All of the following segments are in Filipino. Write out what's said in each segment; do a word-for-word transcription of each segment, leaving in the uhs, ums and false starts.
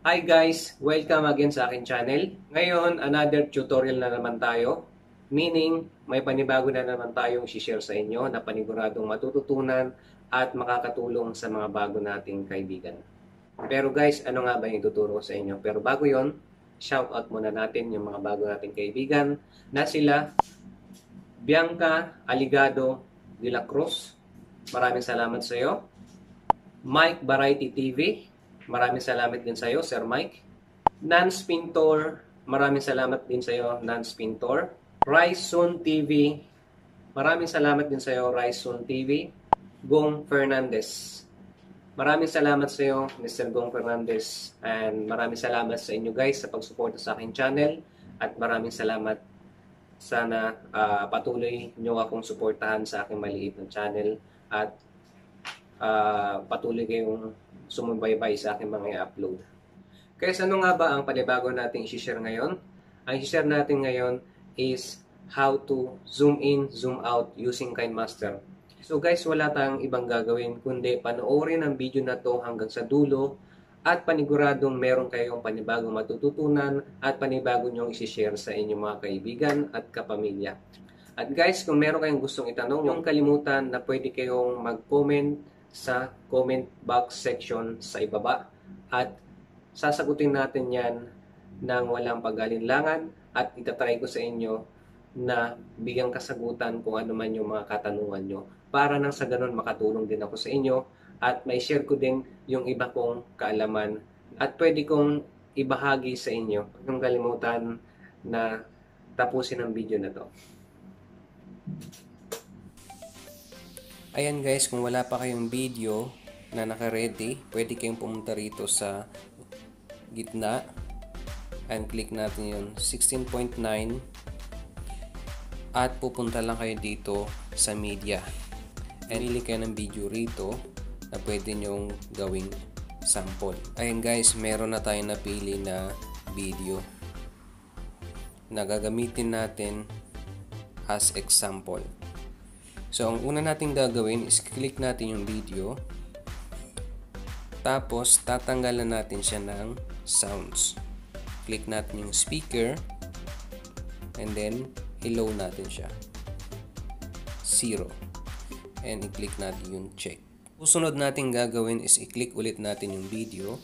Hi guys! Welcome again sa akin channel. Ngayon, another tutorial na naman tayo. Meaning, may panibago na naman tayong share sa inyo na paniguradong matututunan at makakatulong sa mga bago nating kaibigan. Pero guys, ano nga ba yung ituturo sa inyo? Pero bago yon, shout out muna natin yung mga bago nating kaibigan na sila Bianca Aligado de la Cruz. Maraming salamat sa iyo. Mike Variety T V. Maraming salamat din sa iyo, Sir Mike. Nance Pintor, maraming salamat din sa iyo, Nance Pintor. Rise Soon T V, maraming salamat din sa iyo, Rise Soon T V. Gong Fernandez, maraming salamat sa iyo, Mister Gong Fernandez. And maraming salamat sa inyo guys sa pagsuporta sa aking channel. At maraming salamat. Sana uh, patuloy nyo akong suportahan sa aking maliit na channel. At uh, patuloy kayong sumubaybay sa aking mga i-upload. Kaya ano nga ba ang panibago natin i-share ngayon? Ang i-share natin ngayon is how to zoom in, zoom out using KineMaster. So guys, wala tayong ibang gagawin kundi panoorin ang video na to hanggang sa dulo at paniguradong meron kayong panibagong matututunan at panibago nyong i-share sa inyong mga kaibigan at kapamilya. At guys, kung meron kayong gustong itanong, huwag kalimutan na pwede kayong mag-comment sa comment box section sa ibaba at sasagutin natin yan ng walang pag-alinlangan at itatry ko sa inyo na bigyang kasagutan kung ano man yung mga katanungan nyo para nang sa ganun makatulong din ako sa inyo at may share ko din yung iba kong kaalaman at pwede kong ibahagi sa inyo. Huwag niyong kalimutan na tapusin ang video na to. Ayan guys, kung wala pa kayong video na naka-ready, pwede kayong pumunta rito sa gitna and click natin yung sixteen point nine at pupunta lang kayo dito sa media and ili kayo ng video rito na pwede nyong gawing sample. Ayan guys, meron na tayong napili na video na gagamitin natin as example. So, ang una nating gagawin is click natin yung video. Tapos, tatanggalan natin siya ng sounds. Click natin yung speaker. And then, hello natin siya. Zero. And i-click natin yung check. Susunod nating gagawin is i-click ulit natin yung video.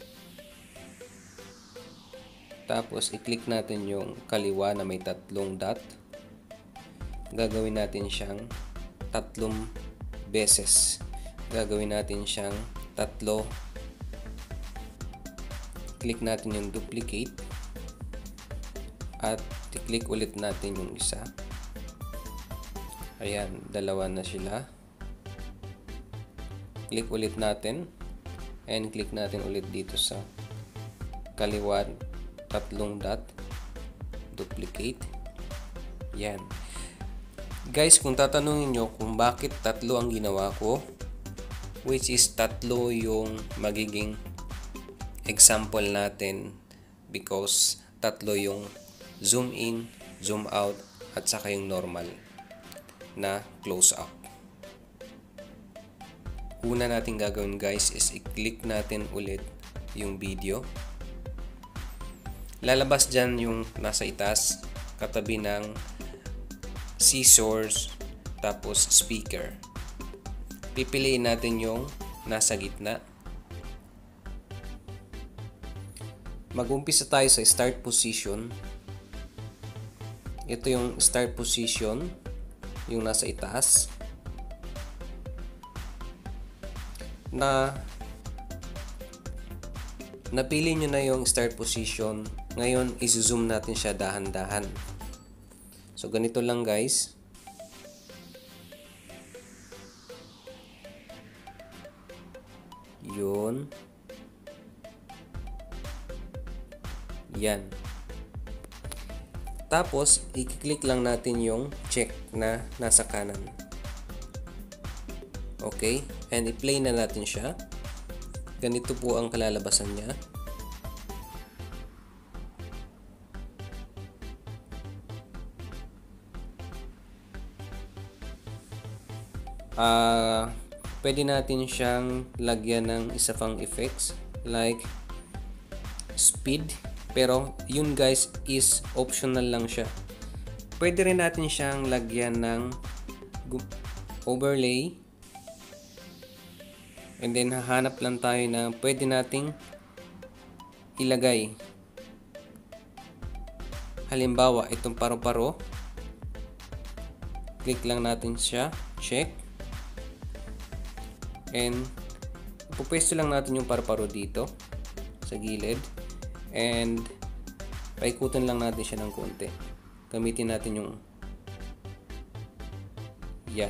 Tapos, i-click natin yung kaliwa na may tatlong dot. Gagawin natin siyang tatlong beses. Gagawin natin siyang tatlo. Click natin yung duplicate. At i-click ulit natin yung isa. Ayan, dalawa na sila. Click ulit natin. And click natin ulit dito sa kaliwa, tatlong dot. Duplicate. Yan. Guys, kung tatanungin nyo kung bakit tatlo ang ginawa ko, which is tatlo yung magiging example natin because tatlo yung zoom in, zoom out, at saka yung normal na close up. Una natin gagawin guys is i-click natin ulit yung video. Lalabas dyan yung nasa itaas katabi ng scissors, tapos speaker. Pipiliin natin yung nasa gitna. Mag-umpisa tayo sa start position. Ito yung start position, yung nasa itaas. Na napili nyo na yung start position. Ngayon, i-zoom natin siya dahan-dahan. So, ganito lang guys. Yun. Yan. Tapos, i-click lang natin yung check na nasa kanan. Okay. And i-play na natin siya. Ganito po ang kalalabasan niya. Uh, pwede natin siyang lagyan ng isa pang effects like speed, pero yun guys is optional lang siya. Pwede rin natin siyang lagyan ng overlay, and then hahanap lang tayo na pwede nating ilagay. Halimbawa, itong paru-paro, click lang natin siya, check, and pupwesto lang natin yung paru-paro dito sa gilid, and paikutin lang natin siya ng konti. Gamitin natin yung yan,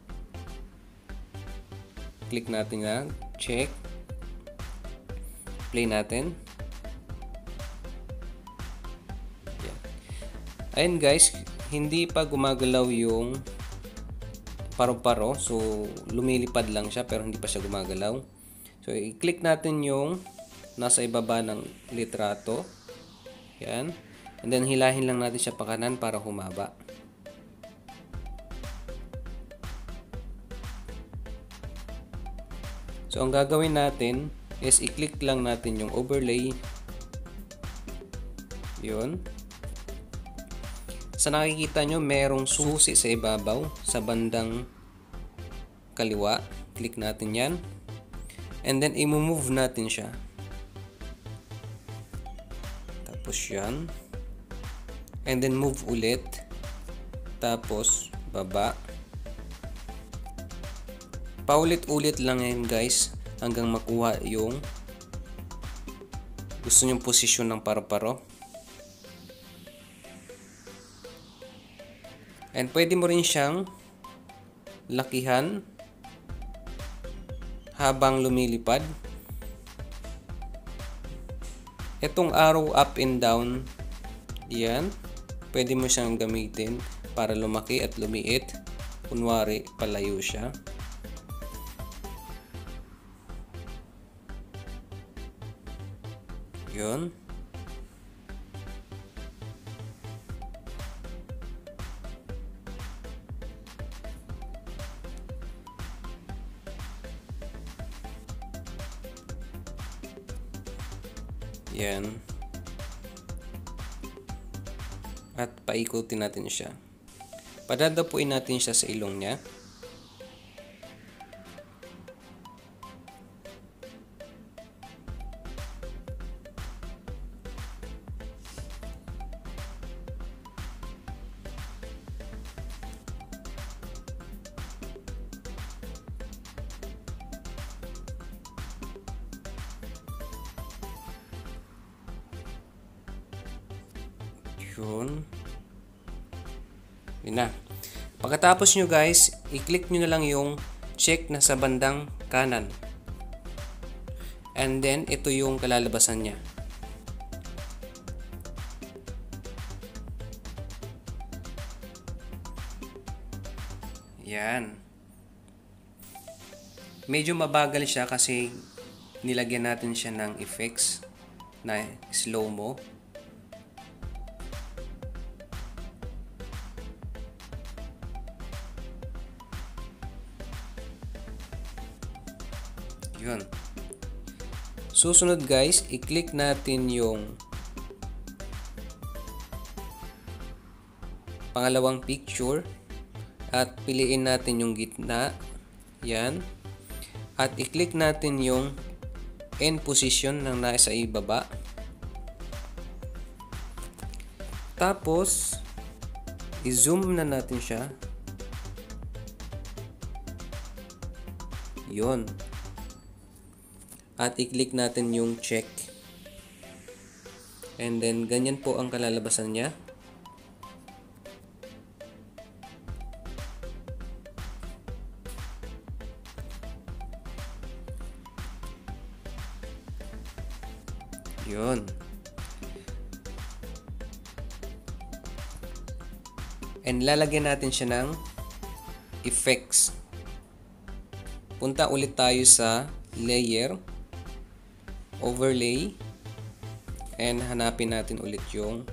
click natin na check, play natin. Yan. Ayun guys, hindi pa gumagalaw yung paru-paro, so lumilipad lang siya pero hindi pa siya gumagalaw. So i-click natin yung nasa ibaba ng litrato, yan, and then hilahin lang natin siya pa kanan para humaba. So ang gagawin natin is i-click lang natin yung overlay, yun. Sa nakikita nyo, merong susi sa ibabaw sa bandang kaliwa, click natin yan, and then i-move natin siya. Tapos yan, and then move ulit, tapos baba. Paulit-ulit lang yan guys hanggang makuha yung gusto nyong posisyon ng paru-paro. And pwede mo rin siyang lakihan habang lumilipad. Itong arrow up and down, yan, pwede mo siyang gamitin para lumaki at lumiit. Kunwari, palayo siya. Yun. Yan. At paikutin natin siya. Padadapuin natin siya sa ilong niya. Yun. Yun na. Pagkatapos nyo guys, i-click nyo na lang yung check na sa bandang kanan. And then, ito yung kalalabasan niya. Yan. Medyo mabagal siya kasi nilagyan natin siya ng effects na slow-mo. Yun. Susunod guys, i-click natin yung pangalawang picture at piliin natin yung gitna. Yan. At i-click natin yung end position ng nasa ibaba. Tapos, i-zoom na natin siya. Yun. At i-click natin yung check. And then, ganyan po ang kalalabasan niya. Yun. And lalagyan natin siya ng effects. Punta ulit tayo sa layer, overlay, and hanapin natin ulit yung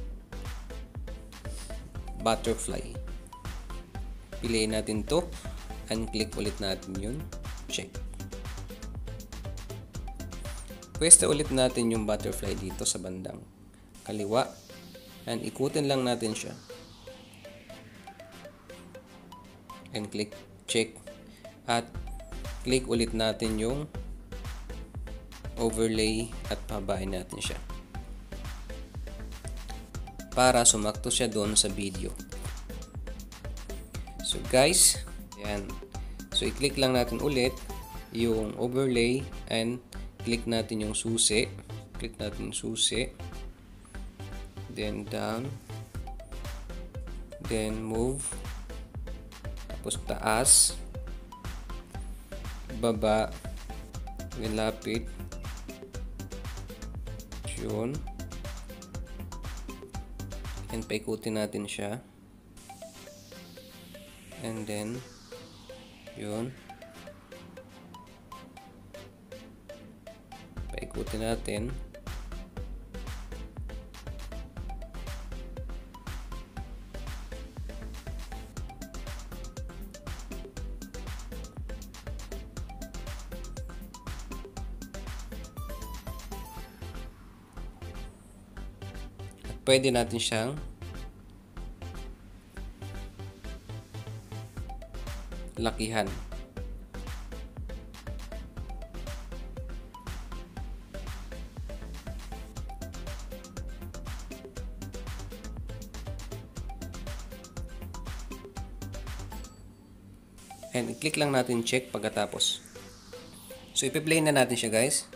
butterfly. Piliin natin to and click ulit natin yun, check. Pwesta ulit natin yung butterfly dito sa bandang kaliwa. And ikutin lang natin siya. And click check. At click ulit natin yung overlay at pabain natin siya. Para sumakto siya doon sa video. So guys, yan. So i-click lang natin ulit yung overlay and click natin yung susi. Click natin yung susi. Then down. Then move. Tapos taas. Baba. Nilapit. Yun. And paikutin natin siya. And then, yun. Paikutin natin. At pwede natin siyang lakihan. And i-click lang natin check pagkatapos. So ipi-play na natin siya, guys.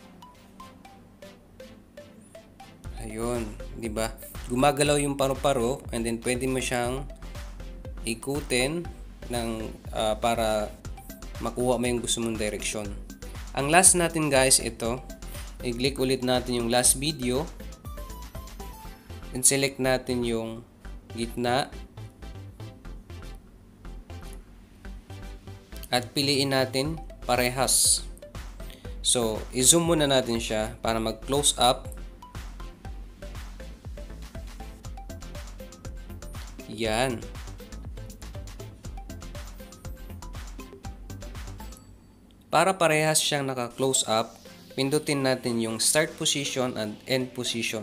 Ayun, 'di ba? Gumagalaw yung paru-paro and then pwede mo siyang ikutin ng uh, para makuha mo yung gusto mong direksyon. Ang last natin, guys, ito. I-click ulit natin yung last video. And select natin yung gitna. At piliin natin parehas. So, i-zoom muna natin siya para mag-close up. Yan. Para parehas siyang naka-close up, pindutin natin yung start position and end position.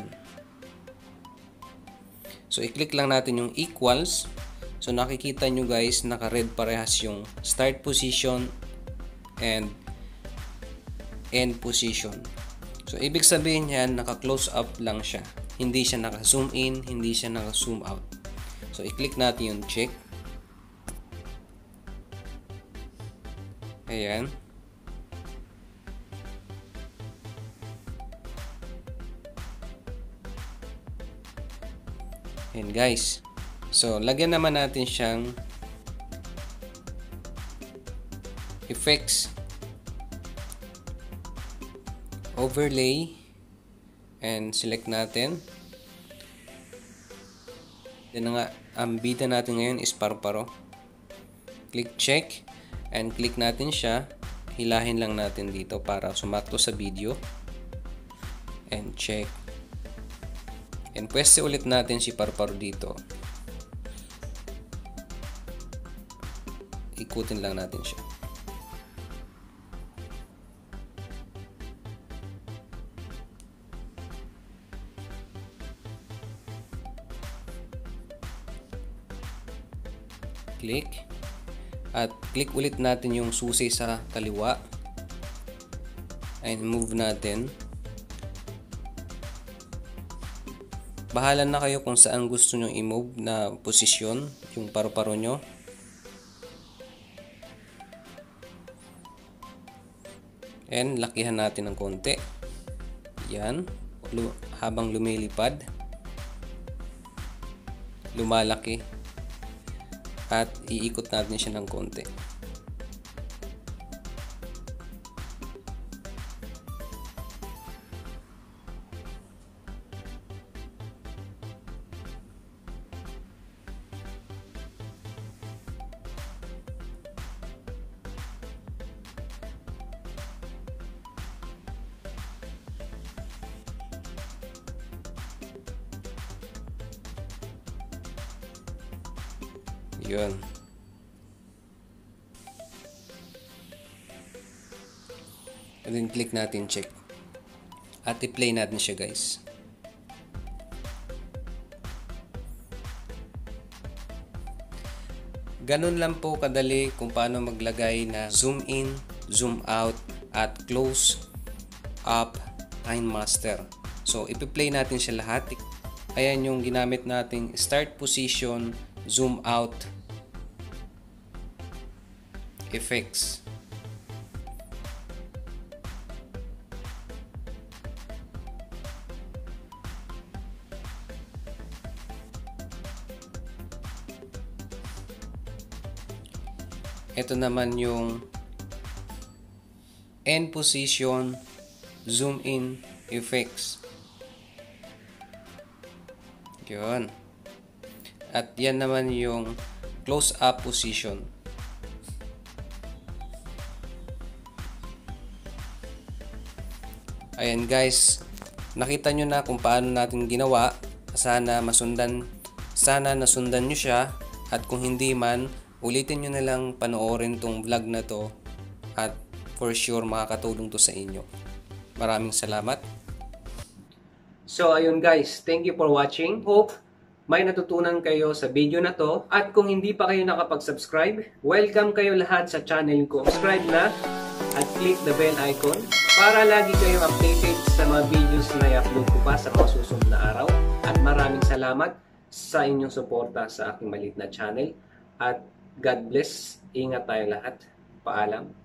So, i-click lang natin yung equals. So, nakikita nyo, guys, naka-red parehas yung start position and end position. So, ibig sabihin yan, naka-close up lang siya. Hindi siya naka-zoom in, hindi siya naka-zoom out. So, i-click natin yung check. Ayan. Ayan, guys. So, lagyan naman natin siyang effects, overlay, and select natin. Then nga, ang bida natin ngayon is paru-paro. Click check and click natin siya. Hilahin lang natin dito para sumakto sa video. And check. And pweste ulit natin si paru-paro dito. Ikutin lang natin siya. Click. At click ulit natin yung susi sa kaliwa. And move natin. Bahala na kayo kung saan gusto nyo i-move na posisyon yung paru-paro nyo. And lakihan natin ng konti. Yan. Habang lumilipad, lumalaki. At iikot natin siya ng konti. Yun. And then click natin check. At i-play natin siya guys. Ganun lang po kadali kung paano maglagay na zoom in, zoom out, at close up KineMaster. So, ipi-play natin siya lahat. Ayan yung ginamit nating start position, zoom out, effects. Ito naman yung end position, zoom in, effects. Yun. At yan naman yung close up position. Ayan guys, nakita nyo na kung paano natin ginawa. Sana masundan, sana nasundan nyo siya. At kung hindi man, ulitin nyo na lang panoorin tong vlog na to at for sure makakatulong to sa inyo. Maraming salamat. So ayun guys, thank you for watching. Hope may natutunan kayo sa video na to. At kung hindi pa kayo nakapag-subscribe, welcome kayo lahat sa channel ko. Subscribe na at click the bell icon para lagi kayong updated sa mga videos na i-upload ko pa sa mga susunod na araw. At maraming salamat sa inyong suporta sa aking maliit na channel. At God bless. Ingat tayo lahat. Paalam.